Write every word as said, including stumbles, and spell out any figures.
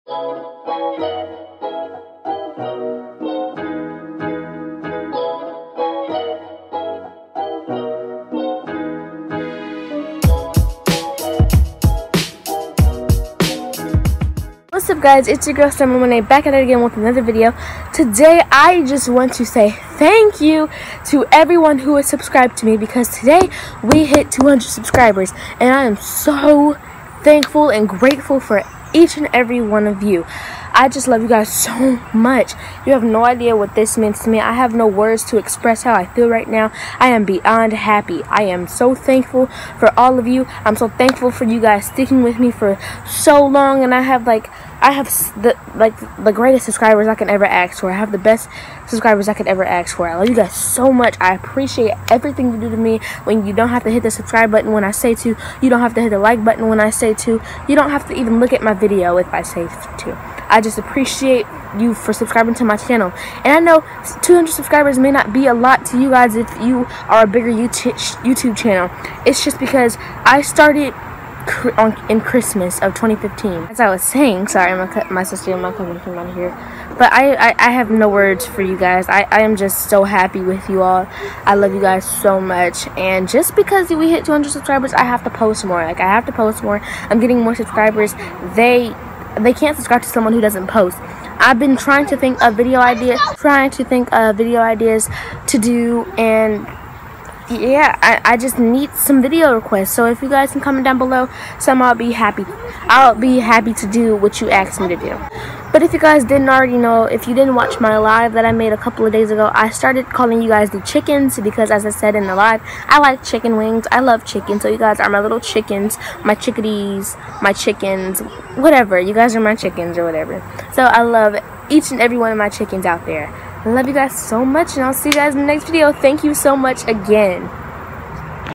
What's up, guys? It's your girl Summer Monet back at it again with another video. Today I just want to say thank you to everyone who has subscribed to me, because today we hit two hundred subscribers and I am so thankful and grateful for each and every one of you. I just love you guys so much. You have no idea what this means to me. I have no words to express how I feel right now. I am beyond happy. I am so thankful for all of you. I'm so thankful for you guys sticking with me for so long, and I have like I have the like the greatest subscribers I can ever ask for. I have the best subscribers I could ever ask for. I love you guys so much. I appreciate everything you do to me. When you don't have to hit the subscribe button when I say to, you don't have to hit the like button when I say to, you don't have to even look at my video if I say to. I just appreciate you for subscribing to my channel. And I know two hundred subscribers may not be a lot to you guys if you are a bigger YouTube channel. It's just because I started on, in Christmas of twenty fifteen. As I was saying, sorry, my, my sister and my cousin came out of here. But I, I, I have no words for you guys. I, I am just so happy with you all. I love you guys so much. And just because we hit two hundred subscribers, I have to post more. Like, I have to post more. I'm getting more subscribers. They... They can't subscribe to someone who doesn't post. I've been trying to think of video ideas, trying to think of video ideas to do, and yeah, I, I just need some video requests. So if you guys can comment down below, some I'll be happy. I'll be happy to do what you asked me to do. But if you guys didn't already know, if you didn't watch my live that I made a couple of days ago, I started calling you guys the chickens because, as I said in the live, I like chicken wings. I love chicken. So you guys are my little chickens, my chickadees, my chickens, whatever. You guys are my chickens or whatever. So I love each and every one of my chickens out there. I love you guys so much, and I'll see you guys in the next video. Thank you so much again.